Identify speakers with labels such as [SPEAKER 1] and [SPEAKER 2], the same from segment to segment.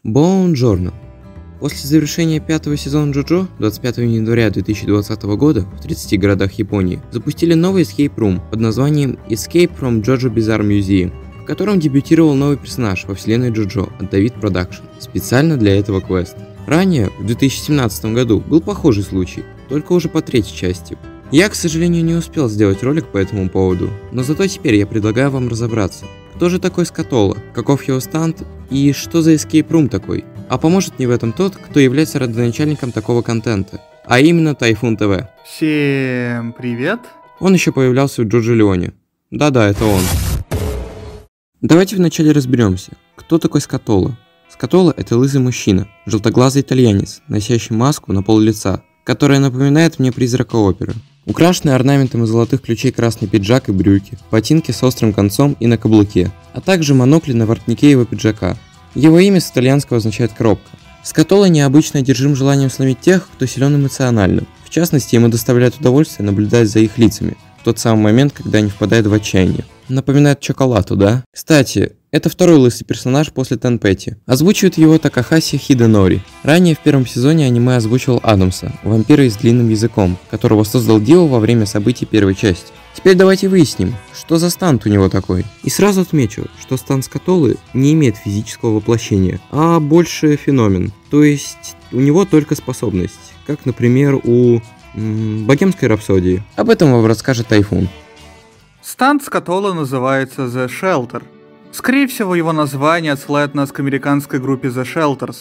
[SPEAKER 1] Buongiorno. После завершения 5-го сезона JoJo 25 января 2020 года в 30 городах Японии запустили новый escape room под названием Escape from JoJo Bizarre Museum, в котором дебютировал новый персонаж во вселенной JoJo от David Production, специально для этого квеста. Ранее, в 2017 году, был похожий случай, только уже по третьей части. Я, к сожалению, не успел сделать ролик по этому поводу, но зато теперь я предлагаю вам разобраться, кто же такой Скатола, каков его станд и что за escape room такой. А поможет мне в этом тот, кто является родоначальником такого контента, а именно Тайфун ТВ.
[SPEAKER 2] Всем привет!
[SPEAKER 1] Он еще появлялся в Джоджо Леоне. Да-да, это он. Давайте вначале разберемся, кто такой Скатола. Скатола – это лысый мужчина, желтоглазый итальянец, носящий маску на пол лица, которая напоминает мне призрака оперы. Украшенный орнаментом из золотых ключей красный пиджак и брюки, ботинки с острым концом и на каблуке, а также монокли на воротнике его пиджака. Его имя с итальянского означает «коробка». Скатола необычно одержим желанием сломить тех, кто силен эмоционально. В частности, ему доставляет удовольствие наблюдать за их лицами в тот самый момент, когда они впадают в отчаяние. Напоминает Чоколату, да? Кстати, это второй лысый персонаж после Тенпетти. Озвучивает его Такахаси Хиденори. Ранее в первом сезоне аниме озвучивал Адамса, вампира с длинным языком, которого создал Дио во время событий первой части. Теперь давайте выясним, что за станд у него такой. И сразу отмечу, что станд Скатолы не имеет физического воплощения, а больше феномен. То есть у него только способность, как, например, у Богемской рапсодии. Об этом вам расскажет Тайфун.
[SPEAKER 2] Станд Скатола называется The Shelter. Скорее всего, его название отсылает нас к американской группе The Shelters.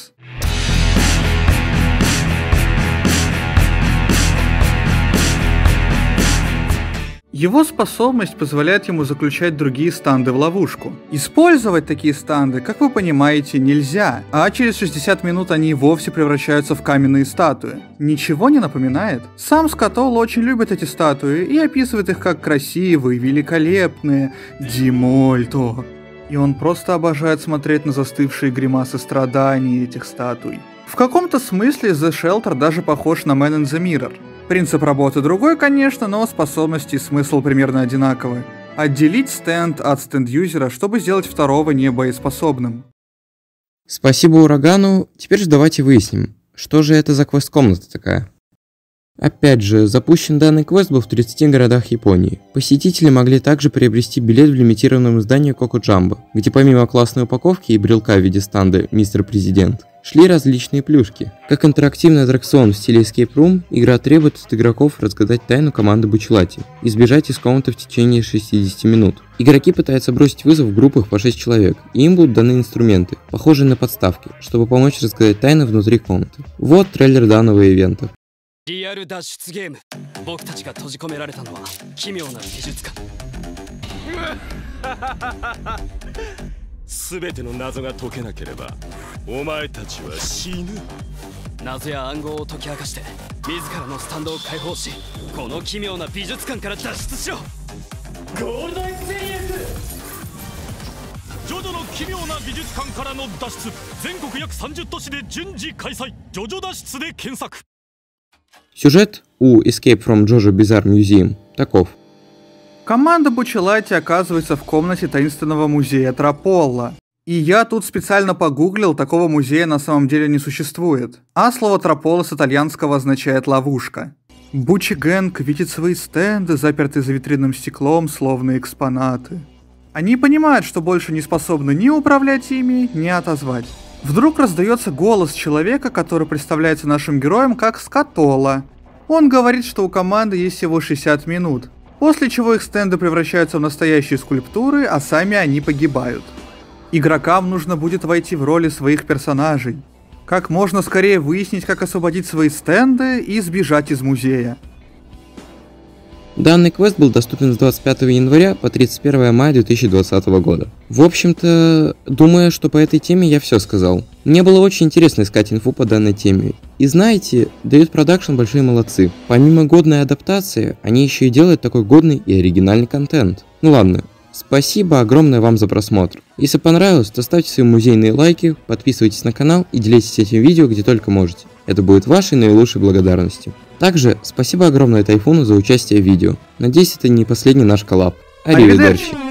[SPEAKER 2] Его способность позволяет ему заключать другиестанды в ловушку. Использовать такие станды, как вы понимаете, нельзя, а через 60 минут они и вовсе превращаются в каменные статуи. Ничего не напоминает? Сам Скатола очень любит эти статуи и описывает их как красивые, великолепные, димольто. И он просто обожает смотреть на застывшие гримасы страданий этих статуй. В каком-то смысле The Shelter даже похож на Man in the Mirror. Принцип работы другой, конечно, но способности и смысл примерно одинаковы. Отделить стенд от стенд-юзера, чтобы сделать второго небоеспособным.
[SPEAKER 1] Спасибо Урагану. Теперь же давайте выясним, что же это за квест-комната такая. Опять же, запущен данный квест был в 30 городах Японии. Посетители могли также приобрести билет в лимитированном издании Коко Джамбо, где помимо классной упаковки и брелка в виде станда «Мистер Президент», шли различные плюшки. Как интерактивный аттракцион в стиле Escape Room, игра требует от игроков разгадать тайну команды Бучелати и сбежать из комнаты в течение 60 минут. Игроки пытаются бросить вызов в группах по 6 человек, и им будут даны инструменты, похожие на подставки, чтобы помочь разгадать тайны внутри комнаты. Вот трейлер данного ивента.
[SPEAKER 3] リアル脱出ゲーム。僕たちが閉じ込められたのは奇妙な美術館。すべての謎が解けなければお前たちは死ぬ。謎や暗号を解き明かして自らのスタンドを解放し、この奇妙な美術館から脱出しろ。ゴールドエクスペリエンス。ジョジョの奇妙な美術館からの脱出。全国約30都市で順次開催。ジョジョ脱出で検索。
[SPEAKER 1] Сюжет у Escape from JoJo Bizarre Museum таков.
[SPEAKER 2] Команда Бучелати оказывается в комнате таинственного музея Траполла. И я тут специально погуглил, такого музея на самом деле не существует. А слово Траполла с итальянского означает «ловушка». Бучи-гэнг видит свои стенды, запертые за витринным стеклом, словно экспонаты. Они понимают, что больше не способны ни управлять ими, ни отозвать. Вдруг раздается голос человека, который представляется нашим героем как Скатола. Он говорит, что у команды есть всего 60 минут, после чего их стенды превращаются в настоящие скульптуры, а сами они погибают. Игрокам нужно будет войти в роли своих персонажей, как можно скорее выяснить, как освободить свои стенды и сбежать из музея.
[SPEAKER 1] Данный квест был доступен с 25 января по 31 мая 2020 года. В общем-то, думаю, что по этой теме я все сказал. Мне было очень интересно искать инфу по данной теме. И знаете, David Production большие молодцы. Помимо годной адаптации, они еще и делают такой годный и оригинальный контент. Ну ладно, спасибо огромное вам за просмотр. Если понравилось, то ставьте свои музейные лайки, подписывайтесь на канал и делитесь этим видео где только можете. Это будет вашей наилучшей благодарностью. Также спасибо огромное Тайфуну за участие в видео. Надеюсь, это не последний наш коллаб. Аривидерчи.